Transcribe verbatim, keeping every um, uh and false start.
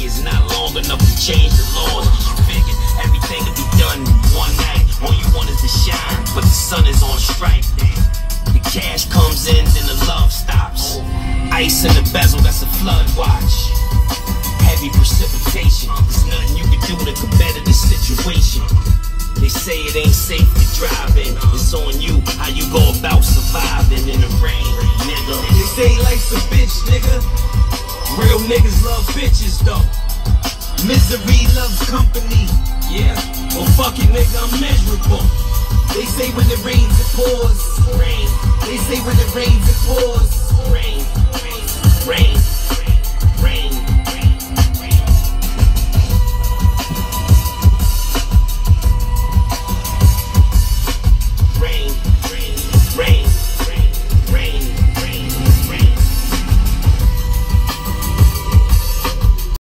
is not long enough to change the laws. You figured everything could be done in one night. All you want is to shine, but the sun is on strike. The cash comes in, then the love stops. Ice in the bezel, that's a flood watch. Heavy precipitation, there's nothing you can do to better this situation. They say it ain't safe to drive in. It's on you, how you go about surviving in the rain, nigga. They say life's a bitch, nigga. Real niggas love bitches, though. Misery loves company, yeah. Well, fuck it, nigga, I'm miserable. They say when it rains, it pours. Rain. They say when it rains, it pours. Rain, rain, rain.